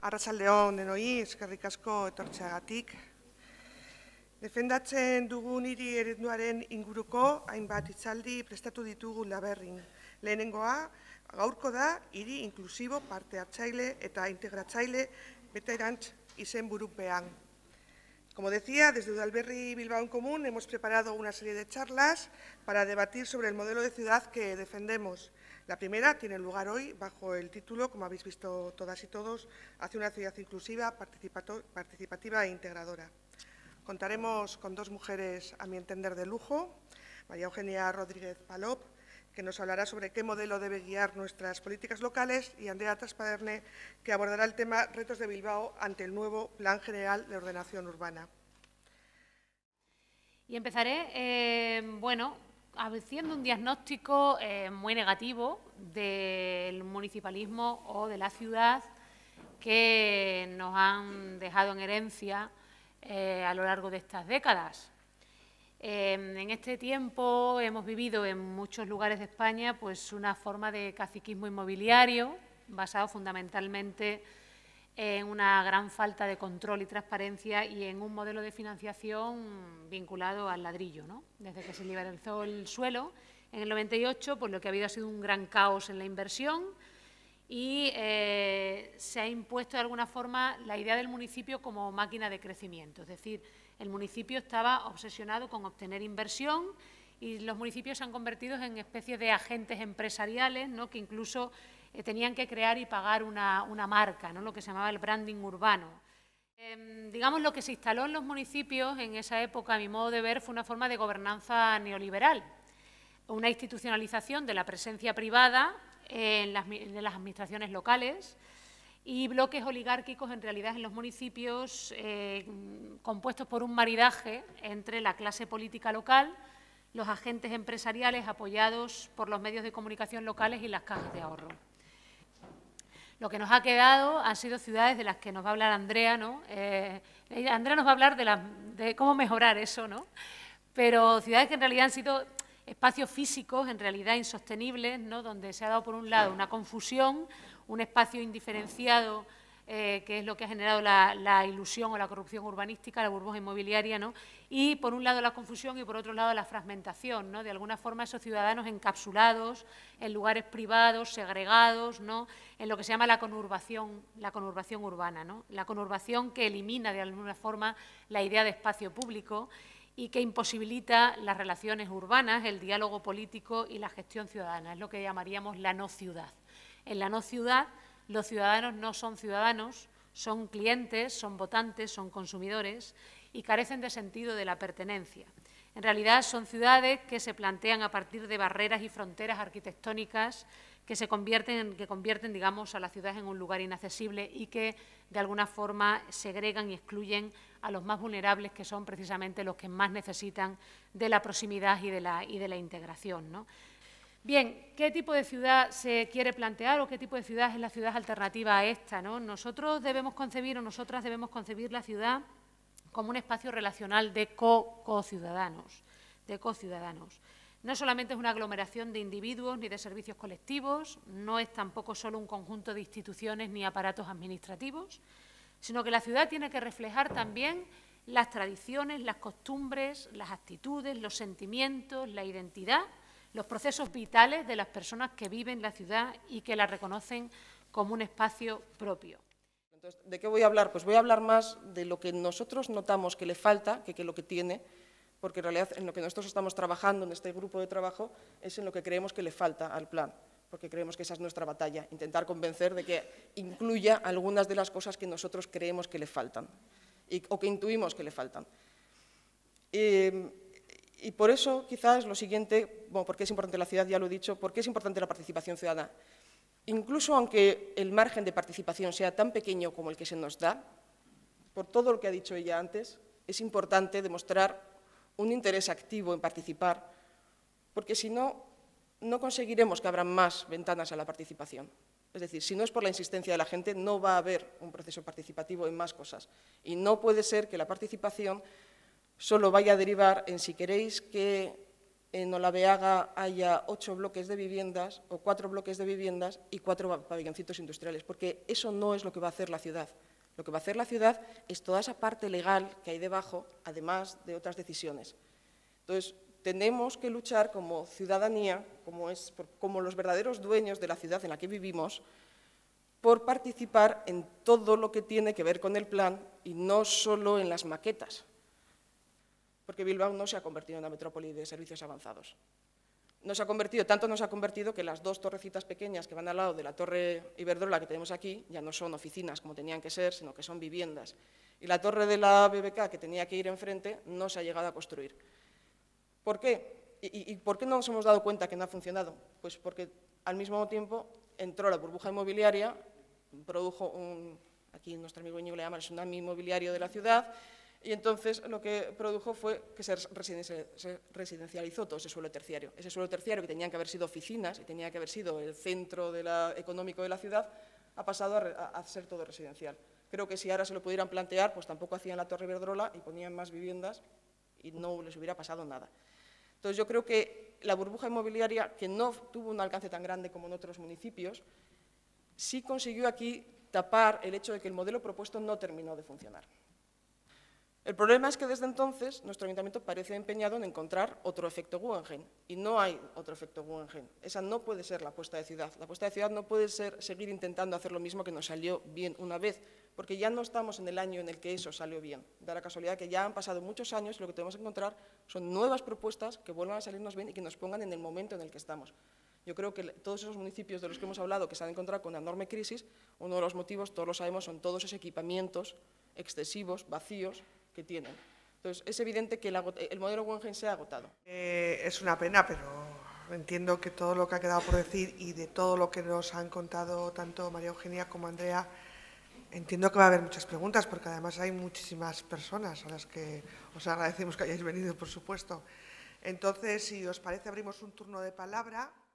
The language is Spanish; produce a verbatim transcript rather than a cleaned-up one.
Arratsaldeon denoi, eskerrik asko etortzeagatik. Defendatzen dugun hiri ereduaren inguruko hainbat hitzaldi prestatu ditugu Laberrin. Lehenengoa, gaurko da hiri inklusibo, parte hartzaile eta integratzaile beterantz izenburupean. Como decía, desde Udalberri Bilbao en Común hemos preparado una serie de charlas para debatir sobre el modelo de ciudad que defendemos. La primera tiene lugar hoy bajo el título, como habéis visto todas y todos, hacia una ciudad inclusiva, participativa e integradora. Contaremos con dos mujeres, a mi entender, de lujo, María Eugenia Rodríguez Palop, que nos hablará sobre qué modelo debe guiar nuestras políticas locales, y Andrea Traspaderne, que abordará el tema Retos de Bilbao ante el nuevo Plan General de Ordenación Urbana. Y empezaré, eh, bueno, haciendo un diagnóstico eh, muy negativo del municipalismo o de la ciudad que nos han dejado en herencia eh, a lo largo de estas décadas. Eh, en este tiempo hemos vivido en muchos lugares de España pues, una forma de caciquismo inmobiliario basado fundamentalmente en una gran falta de control y transparencia y en un modelo de financiación vinculado al ladrillo, ¿no? Desde que se liberalizó el suelo en el noventa y ocho, pues lo que ha habido ha sido un gran caos en la inversión y eh, se ha impuesto de alguna forma la idea del municipio como máquina de crecimiento. Es decir, el municipio estaba obsesionado con obtener inversión y los municipios se han convertido en especies de agentes empresariales, ¿no? Que incluso eh, tenían que crear y pagar una, una marca, ¿no? Lo que se llamaba el branding urbano. Eh, digamos, lo que se instaló en los municipios en esa época, a mi modo de ver, fue una forma de gobernanza neoliberal, una institucionalización de la presencia privada en las, en las administraciones locales y bloques oligárquicos en realidad en los municipios eh, compuestos por un maridaje entre la clase política local, los agentes empresariales apoyados por los medios de comunicación locales y las cajas de ahorro. Lo que nos ha quedado han sido ciudades de las que nos va a hablar Andrea, ¿no? Eh, Andrea nos va a hablar de, la, de cómo mejorar eso, ¿no? Pero ciudades que en realidad han sido espacios físicos, en realidad insostenibles, ¿no? Donde se ha dado, por un lado, una confusión, un espacio indiferenciado, eh, que es lo que ha generado la, la ilusión o la corrupción urbanística, la burbuja inmobiliaria, ¿no? Y, por un lado, la confusión y, por otro lado, la fragmentación, ¿no? De alguna forma, esos ciudadanos encapsulados en lugares privados, segregados, ¿no? En lo que se llama la conurbación, la conurbación urbana, ¿no? La conurbación que elimina, de alguna forma, la idea de espacio público y que imposibilita las relaciones urbanas, el diálogo político y la gestión ciudadana. Es lo que llamaríamos la no ciudad. En la no ciudad, los ciudadanos no son ciudadanos, son clientes, son votantes, son consumidores y carecen de sentido de la pertenencia. En realidad, son ciudades que se plantean a partir de barreras y fronteras arquitectónicas que se convierten, que convierten, digamos, a la ciudad en un lugar inaccesible y que, de alguna forma, segregan y excluyen a los más vulnerables, que son precisamente los que más necesitan de la proximidad y de la, y de la integración, ¿no? Bien, ¿qué tipo de ciudad se quiere plantear o qué tipo de ciudad es la ciudad alternativa a esta, ¿no? Nosotros debemos concebir o nosotras debemos concebir la ciudad como un espacio relacional de co-ciudadanos, de co-ciudadanos. No solamente es una aglomeración de individuos ni de servicios colectivos, no es tampoco solo un conjunto de instituciones ni aparatos administrativos, sino que la ciudad tiene que reflejar también las tradiciones, las costumbres, las actitudes, los sentimientos, la identidad, los procesos vitales de las personas que viven la ciudad y que la reconocen como un espacio propio. Entonces, ¿de qué voy a hablar? Pues voy a hablar más de lo que nosotros notamos que le falta que, que lo que tiene, porque en realidad en lo que nosotros estamos trabajando en este grupo de trabajo es en lo que creemos que le falta al plan, porque creemos que esa es nuestra batalla, intentar convencer de que incluya algunas de las cosas que nosotros creemos que le faltan y, o que intuimos que le faltan. Eh, y por eso, quizás, lo siguiente, bueno, ¿por qué es importante la ciudad? Ya lo he dicho, ¿por qué es importante la participación ciudadana? Incluso aunque el margen de participación sea tan pequeño como el que se nos da, por todo lo que ha dicho ella antes, es importante demostrar un interés activo en participar, porque si no, no conseguiremos que abran más ventanas a la participación. Es decir, si no es por la insistencia de la gente, no va a haber un proceso participativo en más cosas. Y no puede ser que la participación solo vaya a derivar en si queréis que en Olaveaga haya ocho bloques de viviendas o cuatro bloques de viviendas y cuatro pabelloncitos industriales, porque eso no es lo que va a hacer la ciudad. Lo que va a hacer la ciudad es toda esa parte legal que hay debajo, además de otras decisiones. Entonces, tenemos que luchar como ciudadanía, como, es, como los verdaderos dueños de la ciudad en la que vivimos, por participar en todo lo que tiene que ver con el plan y no solo en las maquetas, porque Bilbao no se ha convertido en una metrópoli de servicios avanzados. No se ha convertido, tanto no se ha convertido que las dos torrecitas pequeñas que van al lado de la torre Iberdrola que tenemos aquí ya no son oficinas como tenían que ser, sino que son viviendas. Y la torre de la B B K que tenía que ir enfrente no se ha llegado a construir. ¿Por qué? ¿Y, y por qué no nos hemos dado cuenta que no ha funcionado? Pues porque al mismo tiempo entró la burbuja inmobiliaria, produjo un, aquí nuestro amigo Íñigo le llama el tsunami inmobiliario de la ciudad, y entonces lo que produjo fue que se residencializó todo ese suelo terciario. Ese suelo terciario que tenían que haber sido oficinas y tenía que haber sido el centro de la, económico de la ciudad, ha pasado a, a ser todo residencial. Creo que si ahora se lo pudieran plantear, pues tampoco hacían la torre Iberdrola y ponían más viviendas y no les hubiera pasado nada. Entonces, yo creo que la burbuja inmobiliaria, que no tuvo un alcance tan grande como en otros municipios, sí consiguió aquí tapar el hecho de que el modelo propuesto no terminó de funcionar. El problema es que desde entonces nuestro ayuntamiento parece empeñado en encontrar otro efecto Guggenheim, y no hay otro efecto Guggenheim. Esa no puede ser la apuesta de ciudad. La apuesta de ciudad no puede ser seguir intentando hacer lo mismo que nos salió bien una vez, porque ya no estamos en el año en el que eso salió bien. Da la casualidad que ya han pasado muchos años y lo que tenemos que encontrar son nuevas propuestas que vuelvan a salirnos bien y que nos pongan en el momento en el que estamos. Yo creo que todos esos municipios de los que hemos hablado que se han encontrado con una enorme crisis, uno de los motivos, todos lo sabemos, son todos esos equipamientos excesivos, vacíos, que tienen. Entonces, es evidente que el, el modelo Guggenheim se ha agotado. Eh, es una pena, pero entiendo que todo lo que ha quedado por decir y de todo lo que nos han contado tanto María Eugenia como Andrea, entiendo que va a haber muchas preguntas, porque además hay muchísimas personas a las que os agradecemos que hayáis venido, por supuesto. Entonces, si os parece, abrimos un turno de palabra.